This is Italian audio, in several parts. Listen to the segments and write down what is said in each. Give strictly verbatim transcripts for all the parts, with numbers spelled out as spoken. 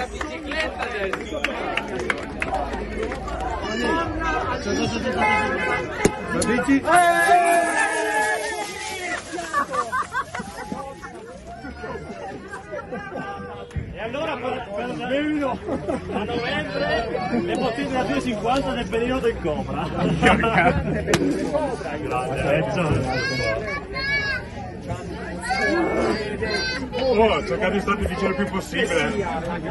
bicicletta adesso. La bici? E allora per, per a novembre le bottiglie da due e cinquanta nel periodo in Cobra. Oh, cercate di stare vicino il più possibile.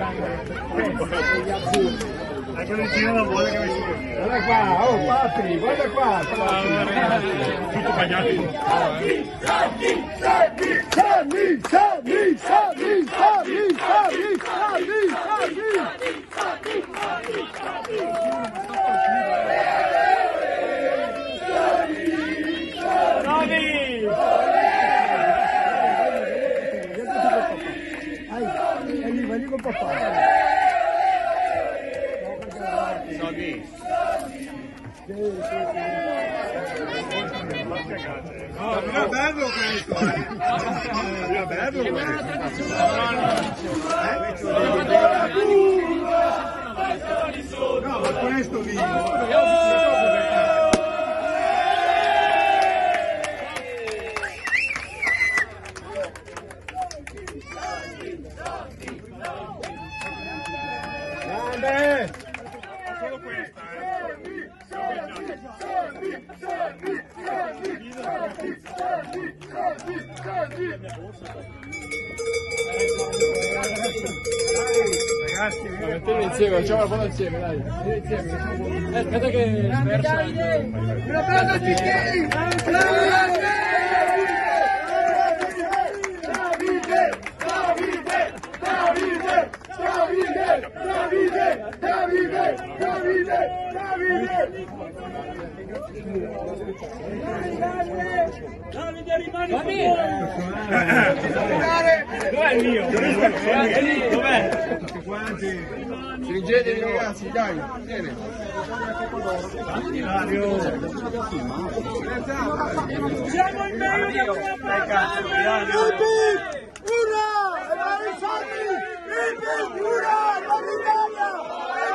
Anche il giro non vuole che mi si via. Guarda qua, oh Patri, guarda qua. Tutto bagnato. Sammy, Sammy, Sammy, Sammy, Sammy, Sammy, Sammy, Sammy, Sammy, con papà. No, non è bello questo, eh! Non è bello questo! No, ma questo vivo! Grande! Solo questa, eh! Ragazzi, metteteli insieme, facciamo la foto insieme, dai. Insieme. Eh, aspetta che sversa. Un applauso a Bicchieri! Davide! Davide! Davide! Davide! Davide! Davide! Davide! Davide! Davide rimani con noi! Dov'è il mio? Dov'è? Tutti quanti! Stringetevi ragazzi, dai! Vieni! Siamo in meglio della prima parte! Urra! Evangelizzato! Ipi! Urra! La vittoria!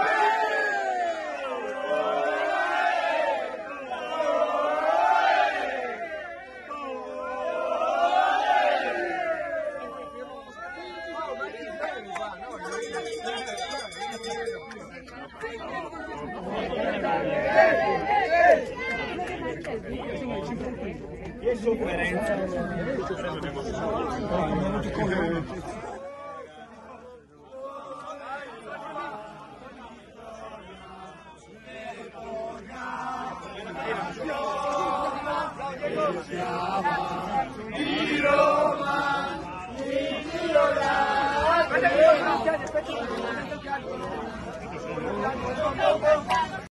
Che sofferenza! Di Roma! Di Roma!